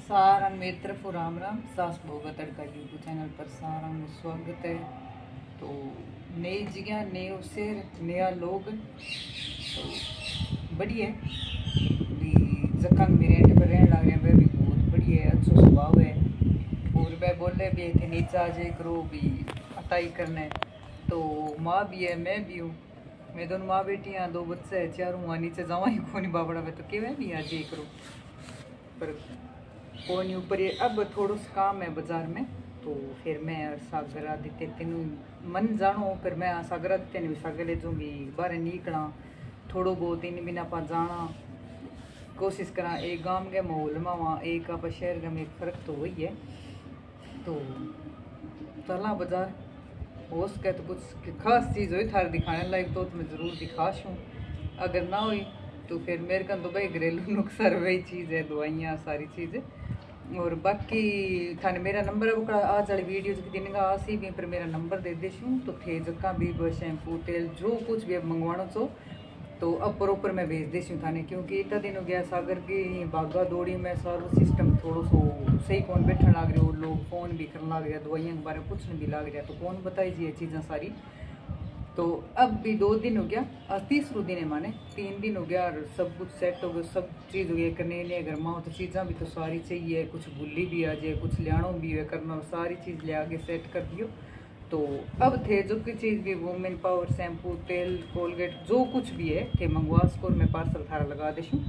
सारा मेरी तरफ राम राम। सास बहू का तड़का यूट्यूब चैनल पर सारा में स्वागत है। तो नई जगह, नए अवसर, नया लोग, तो बढ़िया भी जक्का मेरे एंड पर रहने लग रहे हैं। वह भी बहुत बढ़िया है, अच्छा स्वभाव है। और वह बोले भी थे नीचे आ जाए करो भी अताई करना है। तो माँ भी है, मैं भी हूँ, मैं दोनों माँ बेटी हैं, दो बच्चे हैं, चारों वहाँ नीचे जावा ही कौन बाबड़ा में, तो क्या भी आ जाए करो पर कौन ऊपर। ये अब थोड़ा सा काम है बाजार में, तो फिर मैं सागर आदित्य तीनों मन जानो, फिर मैं सागर आदित्य ने सागर ले जाऊँगी बाहर निकला थोड़ो बहुत इन बिना पा जाना कोशिश करा। एक गांव के माहौल में वहाँ एक आप शहर का में फर्क तो वही है। तो चला बाजार हो सके तो कुछ खास चीज़ हुई थार दिखाने लायक तो मैं ज़रूर दिखाश हूँ। अगर ना हुई तो फिर मेरे का तो भाई घरेलू नुस्खा वही चीज़ है, दवाइयाँ सारी चीज़ें। और बाकी थाने मेरा नंबर है आज वाली वीडियो जो दिन का आसी भी फिर मेरा नंबर दे देशूँ। तो थे जक्का भी शैम्पू तेल जो कुछ भी अब मंगवाना चो तो अब प्रॉपर मैं भेज देशूँ थाने, क्योंकि इतना दिन हो गया सागर की भागा दौड़ी में सारा सिस्टम थोड़ा सो सही कौन बैठने लग रहे हो, लोग फ़ोन भी करने लग गया, दवाइयों के बारे में पूछने भी लग गया, तो कौन बताई जी ये चीज़ें सारी। तो अब भी 2 दिन हो गया, आज तीसरा दिन है माने 3 दिन हो गया और सब कुछ सेट हो गया, सब चीज़ हो गई करने लिए। अगर माँ तो चीज़ें भी तो सारी चाहिए, कुछ भूली भी आ जाए, कुछ लियानो भी है करना, सारी चीज़ ले आगे सेट कर दियो। तो अब थे जो की चीज़ भी वुमेन पावर शैम्पू तेल कोलगेट जो कुछ भी है थे मंगवा स्कोर में पार्सल थारा लगा देशूँ।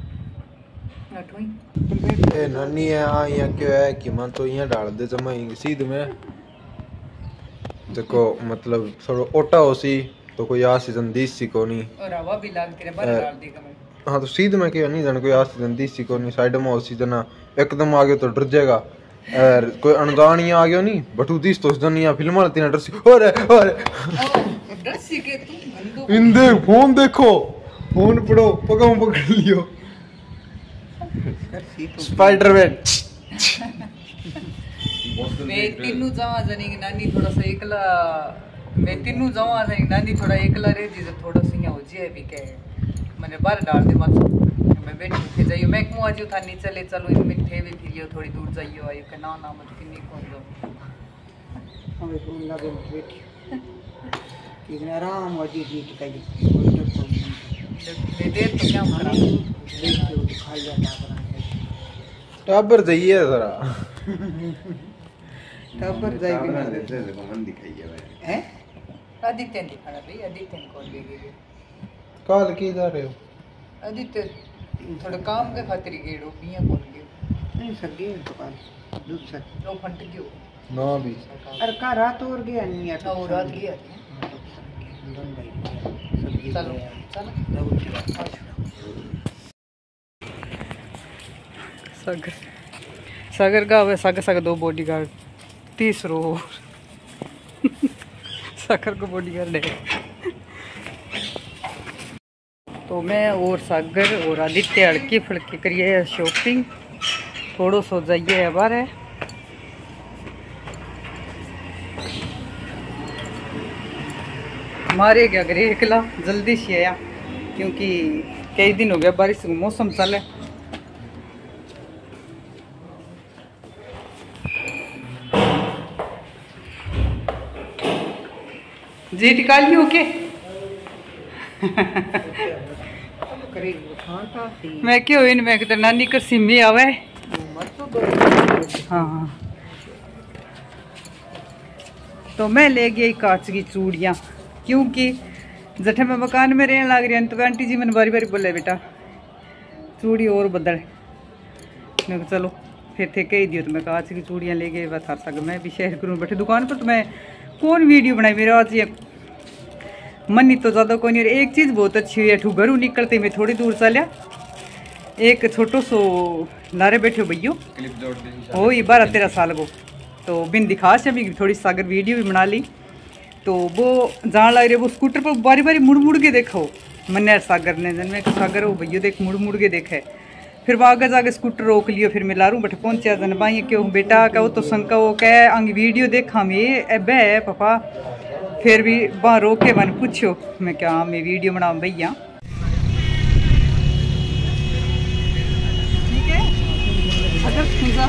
ए नानी है हाँ यहाँ क्यों है कि मन तो यहाँ डाल दे जमा सीध में देखो मतलब थोड़ा ओटा हो सी तो कोई आ सीजन दीस सी को नहीं और हवा भी लाग तेरे बाहर डाल देगा मैं। हाँ तो सीध में क्यों नहीं जाने कोई आ सीजन दीस सी को नहीं साइड में हो सीजन एकदम आ गया तो डर जाएगा। और कोई अनजान ही आ गया नहीं बटू दीस तो दुनिया फिल्म आती ना डर सी और डर सी के तू इन दे फोन देखो फोन पढ़ो पगाम पकड़ लियो स्पाइडरमैन। मैं तीनों जावा जाने की नानी थोड़ा सा एकला, मैं तीनों जावा जाने की नानी थोड़ा एकला रह जी, थोड़ा सा यहाँ हो जाए भी के मैंने बाहर डाल दे मत मैं बैठ के जाइयो मैं क्यों आज था नीचे ले चलो इन में थे भी फिर थोड़ी दूर जाइयो आयो के ना ना मत किन्नी कौन जाओ हमें फोन लगे बैठी कितना आराम हो जी जी कहीं दे दे तो क्या करा देख के खा जाता टाबर जाइए जरा टाबर जाइए ना देते देखो मन दिखाइए भाई हैं आदित्य दिखाना भाई आदित्य कौन ले गए काल की जा रहे हो आदित्य थोड़ा काम के खातिर गेड़ो पिया कौन गए नहीं सके दुकान दूध से लो फंट क्यों ना भी अरे का रात और गया नहीं है ना वो रात गया चलो चलो सागर सागर का है सागर सागर 2 बॉडीगार्ड 30 रो सागर को बॉडीगार्ड है। तो मैं और सागर और आदित्य हड़की फड़की करिए शॉपिंग थोड़ो सो जाइए बाहर है। हमारे क्या करे एकला जल्दी से आया क्योंकि कई दिन हो गया बारिश का मौसम चल है। जी निकाली हो के मैं क्यों इन मैं तो नानी कर सिमी आवे हाँ। तो मैं ले गई कांच की चूड़ियाँ क्योंकि जठे में मकान में रहने लग रही है तो आंटी जी मैंने बारी बारी बोले बेटा चूड़ी और बदल मैं चलो फिर थे कही दियो तो मैं कांच की चूड़ियाँ ले गई बता सक मैं भी शेयर करूँ बैठे दुकान पर। तो मैं कौन वीडियो बनाई मेरा आज ये मन नहीं तो ज़्यादा कोई नहीं। एक चीज़ बहुत अच्छी हुई है घरों निकलते मैं थोड़ी दूर चलिया एक छोटो सो लारे बैठे हो भैया हो ये 12-13 साल को तो बिन दिखा से भी थोड़ी सागर वीडियो भी बना ली। तो वो जान लग रही वो स्कूटर पर बारी बारी मुड़ मुड़ के देखो मैंने सागर ने जन में सागर हो भैया देख मुड़ मुड़ के देखे फिर वो आगे जाके स्कूटर रोक लियो फिर मैं लारू बट पहुंचा जन भाई क्यों बेटा क्या वो तो शंका वो कह अंग वीडियो देखा मैं एब है पापा फिर भी वहाँ रोक के मैंने पूछो मैं क्या मैं वीडियो बना भैया ठीक है अगर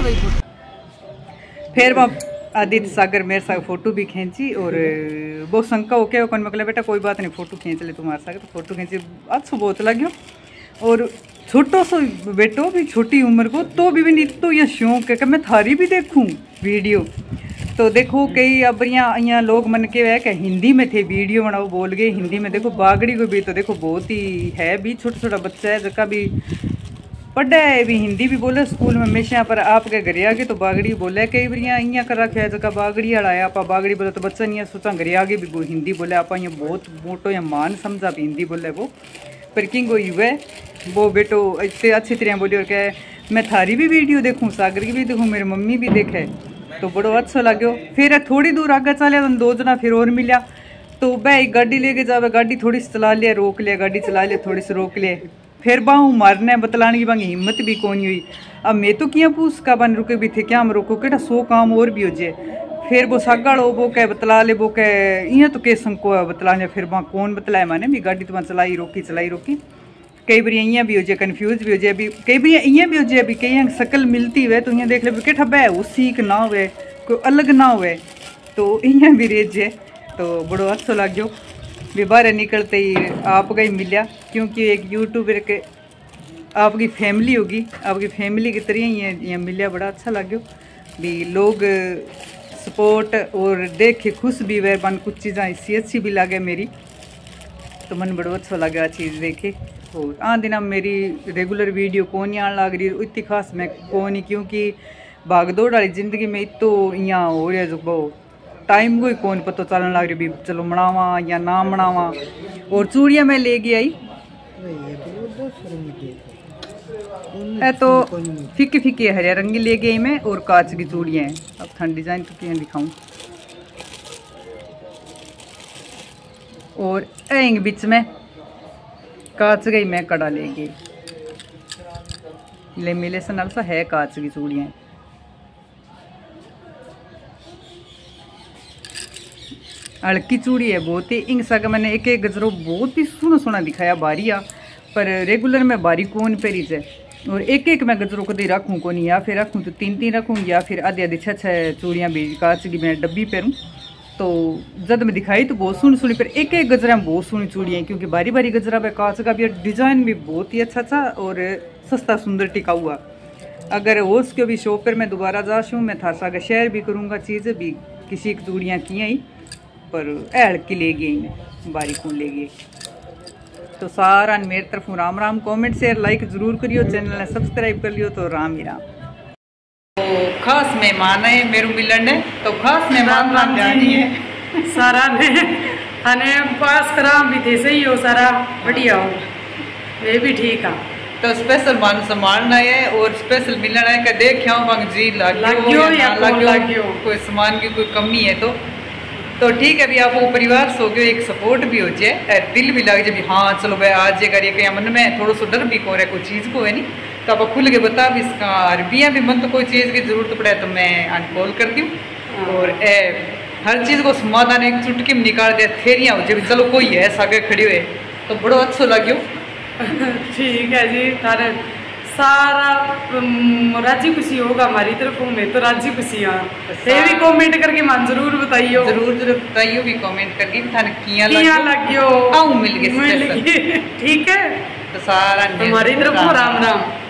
भाई फिर वहाँ आदित्य सागर मेरे साथ फोटो भी खींची और बहुत शंका हो क्या कौन मतलब बेटा कोई बात नहीं फोटो खींच ले तुम्हारे साथ, तो फोटो खींची अच्छा बहुत लग्यो। और छोटो सो बेटो भी छोटी उम्र को तो भी तो यह शौक है कि मैं थारी भी देखूं वीडियो। तो देखो कई अब यहाँ लोग मन के है कि हिंदी में थे वीडियो बनाओ बोल गए हिंदी में। देखो बागड़ी को भी तो देखो बहुत ही है भी छोटा छोटा बच्चा है जका भी पढ़ा है भी हिंदी भी बोले स्कूल में हमेशा, पर आपके घरे आगे तो बागड़ी बोले कई बार यहाँ कर रखा है जगह बागड़ी वाला है। आप बागड़ी बोले तो बच्चा नहीं सोचा घरे आगे भी वो हिंदी बोले आप यहाँ बहुत मोटो या मान समझा भी हिंदी बोले वो। पर किंग वो युवा वो बेटो इतने अच्छी तरह बोली और क्या मैं थारी भी वीडियो देखूँ सागर की भी देखूँ मेरी मम्मी भी देखे तो बड़ो अच्छा लग्यो। फिर थोड़ी दूर आगे चले तो दो जना फिर और मिला तो वह एक गाड़ी लेके जावे, गाड़ी थोड़ी सी चला लिया रोक लिया, गाड़ी चला लिया थोड़ी सी रोक लिया, फिर बाहू मारने बतलाने की बांगी हिम्मत भी कौन हुई। अब मैं तो क्या पूछ का बन रुके भी थे क्या हम रोको केटा 100 काम और भी हो जाए। फिर वो सागड़ हो वो कह बतला ले वो कह इं तो के संको है बतलाने, फिर वहाँ कौन बतलाए माने भी गाड़ी तो वहाँ चलाई रोकी। कई बार इं भी हो जाए कन्फ्यूज भी हो जाए, अभी कई बार इं भी हो जाए, अभी कई शकल मिलती हुए तो इं देख ले के ठब्बा है वो सीख ना हुए कोई अलग ना हुए तो इं भी रेज जाए तो बड़ो अच्छा लग जाओ। भी बाहर निकलते ही आपका ही मिला क्योंकि एक यूट्यूबर के आपकी फैमिली होगी, आपकी फैमिली की तरह ही यहाँ मिला, बड़ा अच्छा लग गया भी लोग सपोर्ट और देख के खुश भी हुए बन कुछ चीज़ें ऐसी अच्छी भी लगे मेरी तो मन बड़ा अच्छा लगा चीज़ देखे। और दिन मेरी रेगुलर वीडियो कौन आने लग रही इतनी खास मैं कौन ही क्योंकि भाग दौड़ वाली जिंदगी में तो यहाँ हो रहा जो वो टाइम को ही कौन पता चलने लग रही भी चलो मनावा या ना मनावा। और चूड़ियाँ मैं ले गई आई है तो फीकी फीकी हरे रंगी ले गई मैं और कांच की चूड़ियाँ हैं। अब ठंड डिजाइन तो क्या दिखाऊं और एंग बीच में कांच गई मैं कड़ा ले गई लेमिनेशन अलसा है कांच की चूड़ियाँ हल्की चूड़ी है बहुत ही इंग सा मैंने एक एक गजरों बहुत ही सोना दिखाया बारिया पर रेगुलर में बारी कौन पेरी जाए और एक एक मैं गजरों को दे रखूँ कौन या फिर रखूँ तो 3 रखूँ या फिर आधे 6 चूड़ियाँ भी कांच की मैं डब्बी पहनूँ तो जब मैं दिखाई तो बहुत सोनी पर एक एक गजरा में बहुत सोनी चूड़ियाँ क्योंकि बारी बारी गजरा पे कांच का भी डिजाइन भी बहुत ही अच्छा और सस्ता सुंदर टिका हुआ। अगर हो उसके भी शॉप पर मैं दोबारा जाशूँ मैं था सागर शेयर भी करूँगा चीज़ भी किसी की चूड़ियाँ की ही पर हल्की ले गई मैं बारी कौन ले गई। तो सारा मेरी तरफ Ram Ram, comment share like जरूर करियो, चैनल ने सब्सक्राइब कर लियो तो राम ही राम। तो खास मेहमान है मेरू मिलन है तो खास मेहमान राम जानी है सारा ने हने पास करा भी थे सही हो सारा बढ़िया हो वे भी ठीक है तो स्पेशल मान संभालना है और स्पेशल मिलना है कि देखियो मंग जी लाग्यो या लाग्यो कोई सामान की कोई कमी है तो ठीक है भी आप वो परिवार सो गए एक सपोर्ट भी हो जाए दिल भी लग जाए भी हाँ चलो भाई आज ये करिए कहीं मन में थोड़ा सा डर भी को रहा है कोई चीज़ को है नहीं तो आप खुल के बता भी इसका अरबियाँ भी मन तो कोई चीज़ की ज़रूरत पड़े तो मैं अनकॉल करती हूँ और हर चीज़ को समाधान एक चुटकी में निकाल दे फेरियाँ हो जाए चलो कोई है सागे खड़ी हुए तो बड़ो अच्छा लग्यो। ठीक है जी तारे सारा राजी खुशी होगा हमारी तरफ में तो राजी खुशी हाँ भी कमेंट करके मान जरूर बताइयो बताइयो भी कमेंट करके थाने किया लग्यो आओ मिल गए ठीक है तो सारा हमारी तरफ राम राम।